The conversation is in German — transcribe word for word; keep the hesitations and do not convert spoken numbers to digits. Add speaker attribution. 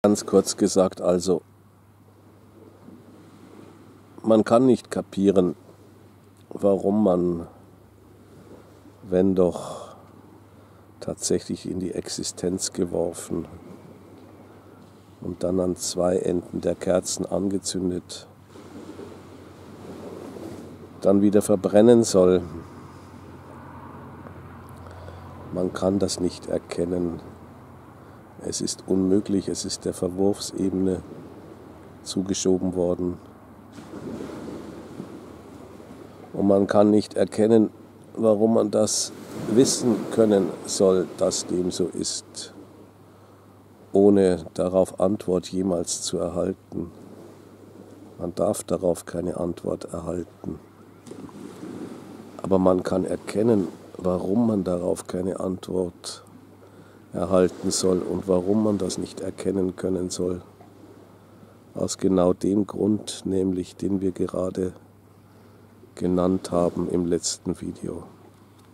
Speaker 1: Ganz kurz gesagt also, man kann nicht kapieren, warum man, wenn doch tatsächlich in die Existenz geworfen und dann an zwei Enden der Kerzen angezündet, dann wieder verbrennen soll. Man kann das nicht erkennen. Es ist unmöglich, es ist der Verwurfsebene zugeschoben worden. Und man kann nicht erkennen, warum man das wissen können soll, dass dem so ist, ohne darauf Antwort jemals zu erhalten. Man darf darauf keine Antwort erhalten. Aber man kann erkennen, warum man darauf keine Antwort erhalten soll und warum man das nicht erkennen können soll. Aus genau dem Grund, nämlich den wir gerade genannt haben im letzten Video.